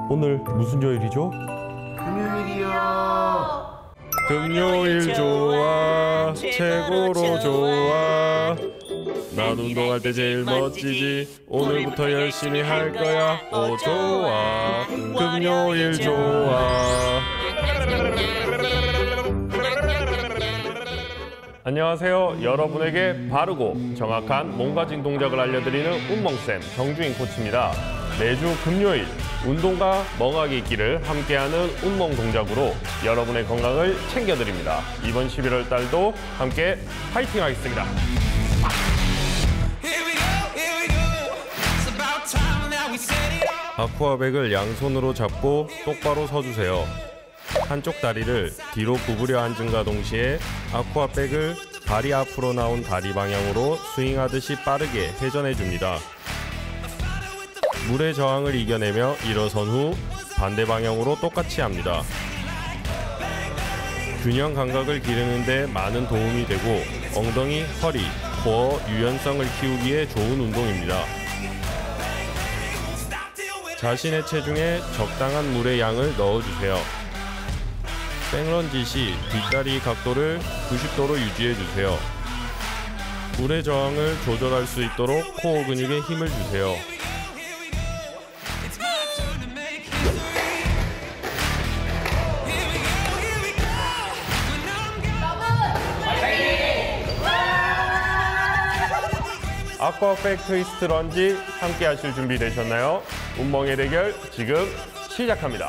오늘 무슨 요일이죠? 금요일이요. 금요일 좋아, 최고로 좋아. 난 운동할 때 제일 멋지지. 오늘부터 열심히 할 거야. 오 좋아, 금요일 좋아. 안녕하세요. 여러분에게 바르고 정확한 몸가짐 동작을 알려드리는 운멍쌤 정주인 코치입니다. 매주 금요일 운동과 멍하기 있기를 함께하는 운멍 동작으로 여러분의 건강을 챙겨드립니다. 이번 11월 달도 함께 파이팅 하겠습니다. 아쿠아백을 양손으로 잡고 똑바로 서주세요. 한쪽 다리를 뒤로 구부려 앉음과 동시에 아쿠아백을 다리 앞으로 나온 다리 방향으로 스윙하듯이 빠르게 회전해 줍니다. 물의 저항을 이겨내며 일어선 후 반대 방향으로 똑같이 합니다. 균형 감각을 기르는 데 많은 도움이 되고 엉덩이, 허리, 코어 유연성을 키우기에 좋은 운동입니다. 자신의 체중에 적당한 물의 양을 넣어주세요. 백런지 시 뒷다리 각도를 90도로 유지해주세요. 물의 저항을 조절할 수 있도록 코어 근육에 힘을 주세요. 아쿠아백 트위스트 런지 함께 하실 준비 되셨나요? 운멍의 대결 지금 시작합니다.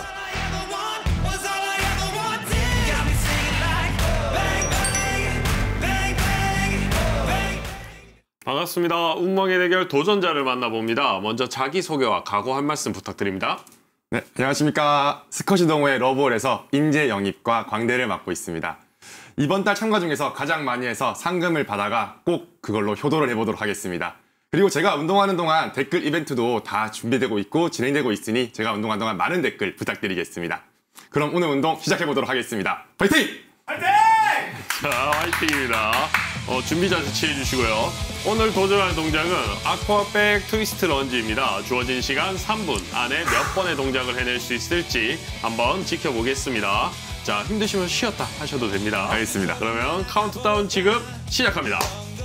반갑습니다. 운멍의 대결 도전자를 만나봅니다. 먼저 자기소개와 각오 한 말씀 부탁드립니다. 네, 안녕하십니까. 스쿼시 동호회 러브홀에서 인재 영입과 광대를 맡고 있습니다. 이번 달 참가 중에서 가장 많이 해서 상금을 받아가 꼭 그걸로 효도를 해보도록 하겠습니다. 그리고 제가 운동하는 동안 댓글 이벤트도 다 준비되고 있고 진행되고 있으니 제가 운동하는 동안 많은 댓글 부탁드리겠습니다. 그럼 오늘 운동 시작해보도록 하겠습니다. 파이팅! 파이팅! 자, 화이팅입니다. 준비 자세 취해주시고요. 오늘 도전할 동작은 아쿠아백 트위스트 런지입니다. 주어진 시간 3분 안에 몇 번의 동작을 해낼 수 있을지 한번 지켜보겠습니다. 자, 힘드시면 쉬었다 하셔도 됩니다. 알겠습니다. 그러면 카운트다운 지금 시작합니다.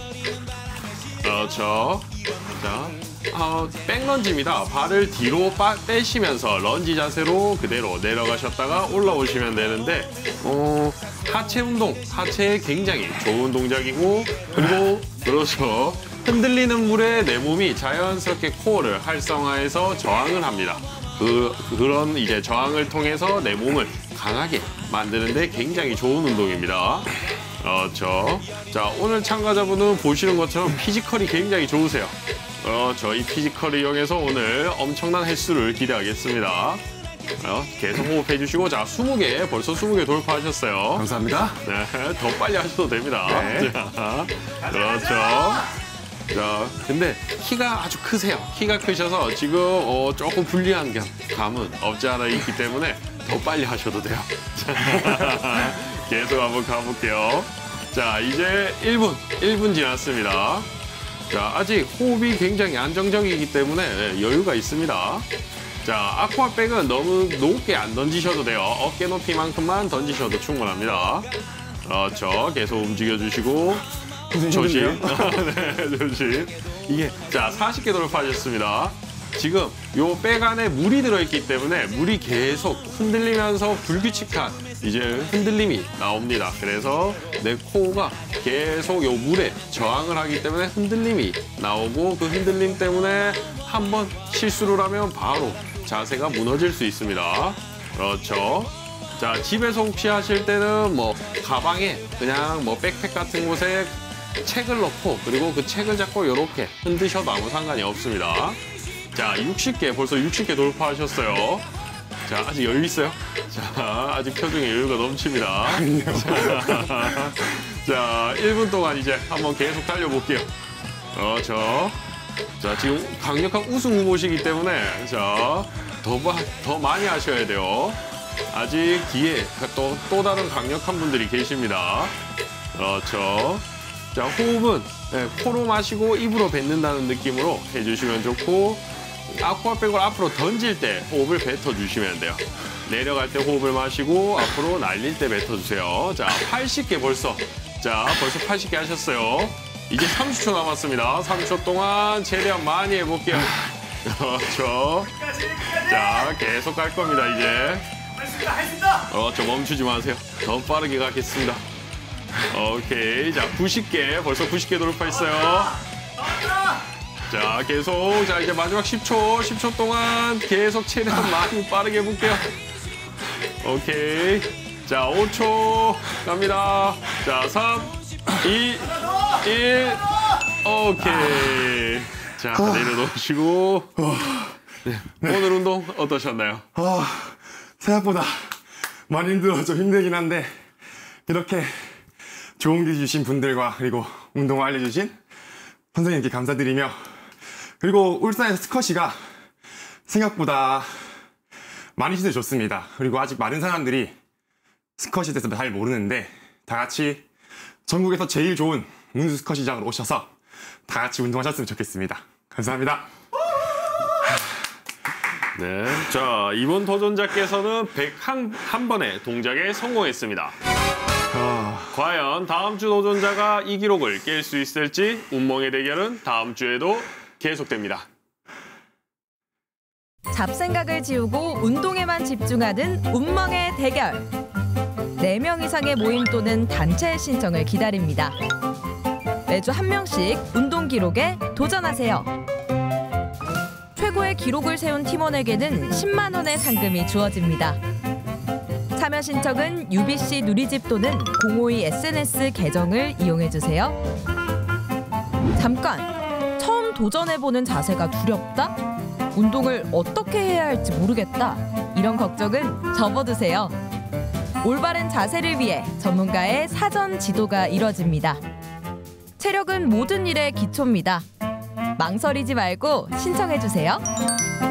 그렇죠. 자, 백런지입니다. 발을 뒤로 빼시면서 런지 자세로 그대로 내려가셨다가 올라오시면 되는데 하체 운동, 하체에 굉장히 좋은 동작이고 그리고 그렇죠. 흔들리는 물에 내 몸이 자연스럽게 코어를 활성화해서 저항을 합니다. 그런 이제 저항을 통해서 내 몸을 강하게 만드는데 굉장히 좋은 운동입니다. 그렇죠. 자, 오늘 참가자분은 보시는 것처럼 피지컬이 굉장히 좋으세요. 이 피지컬을 이용해서 오늘 엄청난 횟수를 기대하겠습니다. 계속 호흡해 주시고, 자, 20개, 벌써 20개 돌파하셨어요. 감사합니다. 네, 더 빨리 하셔도 됩니다. 네. 자, 그렇죠. 자, 근데 키가 아주 크세요. 키가 크셔서 지금 조금 불리한 감은 없지 않아 있기 때문에 더 빨리 하셔도 돼요. 자, 계속 한번 가볼게요. 자, 이제 1분 지났습니다. 자, 아직 호흡이 굉장히 안정적이기 때문에 여유가 있습니다. 자, 아쿠아백은 너무 높게 안 던지셔도 돼요. 어깨 높이만큼만 던지셔도 충분합니다. 그렇죠. 계속 움직여주시고 조심. 네, 조심. 이게 자 40개 돌파하셨습니다. 지금 요 백 안에 물이 들어있기 때문에 물이 계속 흔들리면서 불규칙한 이제 흔들림이 나옵니다. 그래서 내 코어가 계속 요 물에 저항을 하기 때문에 흔들림이 나오고 그 흔들림 때문에 한번 실수를 하면 바로 자세가 무너질 수 있습니다. 그렇죠. 자, 집에서 혹시 하실 때는 뭐 가방에 그냥 뭐 백팩 같은 곳에 책을 넣고 그리고 그 책을 잡고 이렇게 흔드셔도 아무 상관이 없습니다. 자, 60개, 벌써 60개 돌파하셨어요. 자, 아직 여유 있어요? 자, 아직 표정에 여유가 넘칩니다. 자, 1분 동안 이제 한번 계속 달려볼게요. 그렇죠. 자, 지금 강력한 우승 후보시기 때문에 자, 더 많이 하셔야 돼요. 아직 뒤에 또 다른 강력한 분들이 계십니다. 그렇죠. 자, 호흡은 코로 마시고 입으로 뱉는다는 느낌으로 해주시면 좋고 아쿠아백을 앞으로 던질 때 호흡을 뱉어주시면 돼요. 내려갈 때 호흡을 마시고 앞으로 날릴 때 뱉어주세요. 자, 80개 벌써. 자, 벌써 80개 하셨어요. 이제 30초 남았습니다. 30초 동안 최대한 많이 해볼게요. 그렇죠. 자, 계속 갈 겁니다, 이제. 저 멈추지 마세요. 더 빠르게 가겠습니다. 오케이. 자, 90개. 벌써 90개 돌파했어요. 자, 계속. 자, 이제 마지막 10초. 10초 동안 계속 최대한 많이 빠르게 해볼게요. 오케이. 자, 5초 갑니다. 자, 3, 2, 1. 오케이. 자, 내려놓으시고. 네. 오늘 운동 어떠셨나요? 생각보다 많이 좀 힘들긴 한데 이렇게 좋은 기 주신 분들과 그리고 운동을 알려주신 선생님께 감사드리며 그리고 울산에서 스쿼시가 생각보다 많이 시도해 줬습니다. 그리고 아직 많은 사람들이 스쿼시에 대해서 잘 모르는데 다 같이 전국에서 제일 좋은 문수 스쿼시장으로 오셔서 다 같이 운동하셨으면 좋겠습니다. 감사합니다. 네. 자, 이번 도전자께서는 101번의 동작에 성공했습니다. 과연 다음 주 도전자가 이 기록을 깰 수 있을지 운멍의 대결은 다음 주에도 계속됩니다. 잡생각을 지우고 운동에만 집중하는 운멍의 대결. 4명 이상의 모임 또는 단체 신청을 기다립니다. 매주 1명씩 운동 기록에 도전하세요. 최고의 기록을 세운 팀원에게는 10만 원의 상금이 주어집니다. 참여 신청은 UBC 누리집 또는 052 SNS 계정을 이용해주세요. 잠깐! 처음 도전해보는 자세가 두렵다? 운동을 어떻게 해야 할지 모르겠다. 이런 걱정은 접어두세요. 올바른 자세를 위해 전문가의 사전 지도가 이뤄집니다. 체력은 모든 일의 기초입니다. 망설이지 말고 신청해주세요.